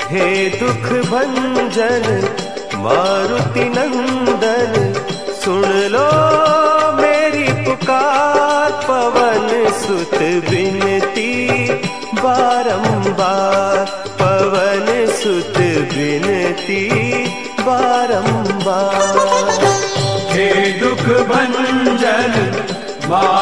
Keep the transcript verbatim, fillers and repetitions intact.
हे दुख भंजन मारुति नंदन, सुन लो मेरी पुकार। पवन सुत बिनती बारंबार, पवन सुत बिनती बारंबार। हे दुख भंजन